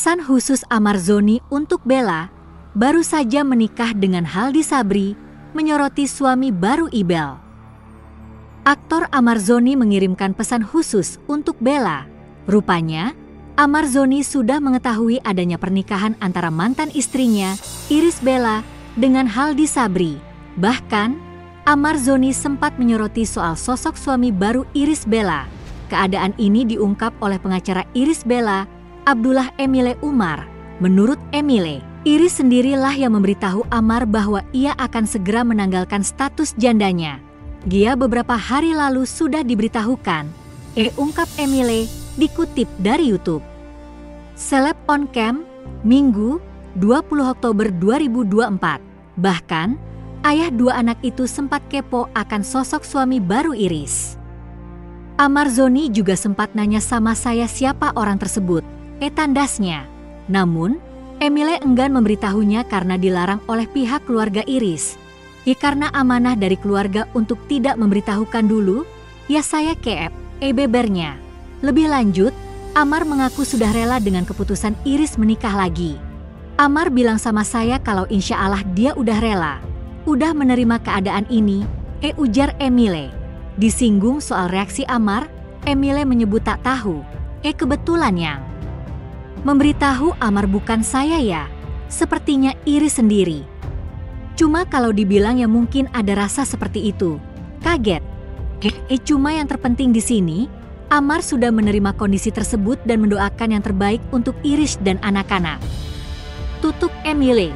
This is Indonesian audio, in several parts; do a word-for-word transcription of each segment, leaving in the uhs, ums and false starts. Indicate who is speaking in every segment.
Speaker 1: Pesan khusus Amar Zoni untuk Bella, baru saja menikah dengan Haldi Sabri, menyoroti suami baru Ibel. Aktor Amar Zoni mengirimkan pesan khusus untuk Bella. Rupanya, Amar Zoni sudah mengetahui adanya pernikahan antara mantan istrinya, Irish Bella, dengan Haldi Sabri. Bahkan, Amar Zoni sempat menyoroti soal sosok suami baru Irish Bella. Keadaan ini diungkap oleh pengacara Irish Bella, Abdullah Emile Umar. Menurut Emile, Irish sendirilah yang memberitahu Amar bahwa ia akan segera menanggalkan status jandanya. Dia beberapa hari lalu sudah diberitahukan, e ungkap Emile, dikutip dari YouTube. Seleb on cam, Minggu, dua puluh Oktober dua ribu dua puluh empat. Bahkan, ayah dua anak itu sempat kepo akan sosok suami baru Irish. Amar Zoni juga sempat nanya sama saya siapa orang tersebut, e tandasnya. Namun, Emile enggan memberitahunya karena dilarang oleh pihak keluarga Irish. Ya karena amanah dari keluarga untuk tidak memberitahukan dulu, ya saya keep, e bebernya. Lebih lanjut, Amar mengaku sudah rela dengan keputusan Irish menikah lagi. Amar bilang sama saya kalau insya Allah dia udah rela, udah menerima keadaan ini, e ujar Emile. Disinggung soal reaksi Amar, Emile menyebut tak tahu, e kebetulan yang memberitahu Amar bukan saya ya, sepertinya Irish sendiri. Cuma kalau dibilang ya mungkin ada rasa seperti itu. Kaget. Eh cuma yang terpenting di sini, Amar sudah menerima kondisi tersebut dan mendoakan yang terbaik untuk Irish dan anak-anak. Tutup Emile.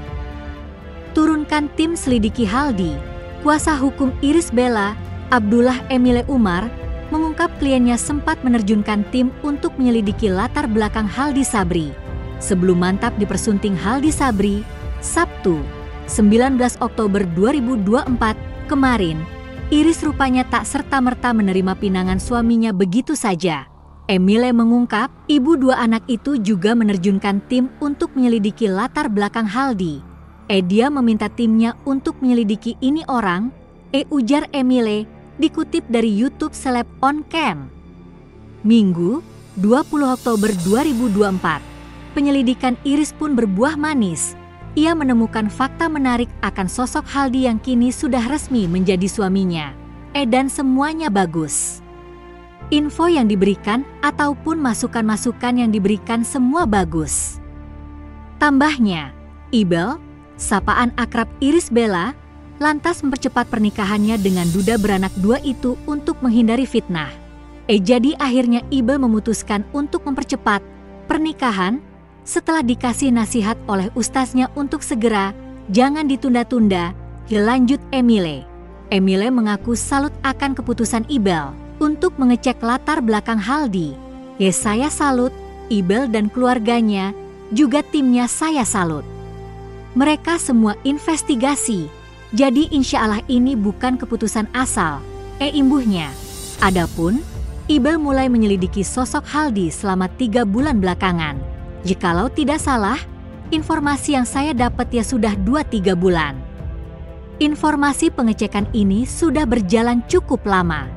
Speaker 1: Turunkan tim selidiki Haldi. Kuasa hukum Irish Bella, Abdullah Emile Umar, mengungkap kliennya sempat menerjunkan tim untuk menyelidiki latar belakang Haldi Sabri. Sebelum mantap dipersunting Haldi Sabri, Sabtu, sembilan belas Oktober dua ribu dua puluh empat kemarin, Irish rupanya tak serta-merta menerima pinangan suaminya begitu saja. Emile mengungkap, ibu dua anak itu juga menerjunkan tim untuk menyelidiki latar belakang Haldi. E dia meminta timnya untuk menyelidiki ini orang, e ujar Emile, dikutip dari YouTube Seleb on Cam. Minggu, dua puluh Oktober dua ribu dua puluh empat. Penyelidikan Irish pun berbuah manis. Ia menemukan fakta menarik akan sosok Haldi yang kini sudah resmi menjadi suaminya. E dan semuanya bagus. Info yang diberikan ataupun masukan-masukan yang diberikan semua bagus. Tambahnya, Ibel, sapaan akrab Irish Bella, lantas mempercepat pernikahannya dengan duda beranak dua itu untuk menghindari fitnah. E jadi akhirnya Ibel memutuskan untuk mempercepat pernikahan setelah dikasih nasihat oleh ustaznya untuk segera, jangan ditunda-tunda, lanjut Emile. Emile mengaku salut akan keputusan Ibel untuk mengecek latar belakang Haldi. Ya saya salut, Ibel dan keluarganya, juga timnya saya salut. Mereka semua investigasi, jadi insya Allah ini bukan keputusan asal, e imbuhnya. Adapun, Ibel mulai menyelidiki sosok Haldi selama tiga bulan belakangan. Jikalau tidak salah, informasi yang saya dapat ya sudah dua tiga bulan. Informasi pengecekan ini sudah berjalan cukup lama.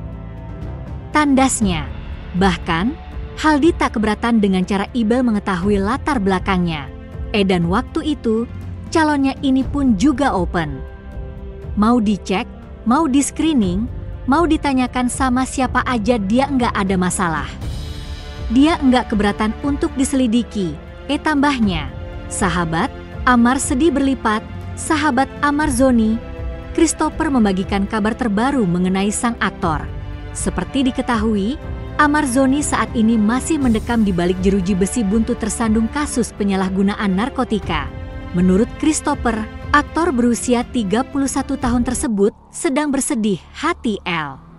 Speaker 1: Tandasnya, bahkan Haldi tak keberatan dengan cara Ibel mengetahui latar belakangnya. E dan waktu itu, calonnya ini pun juga open. Mau dicek, mau di screening, mau ditanyakan sama siapa aja dia enggak ada masalah. Dia enggak keberatan untuk diselidiki, e tambahnya. Sahabat, Amar sedih berlipat, sahabat Amar Zoni, Christopher membagikan kabar terbaru mengenai sang aktor. Seperti diketahui, Amar Zoni saat ini masih mendekam di balik jeruji besi buntut tersandung kasus penyalahgunaan narkotika. Menurut Christopher, aktor berusia tiga puluh satu tahun tersebut sedang bersedih hati L.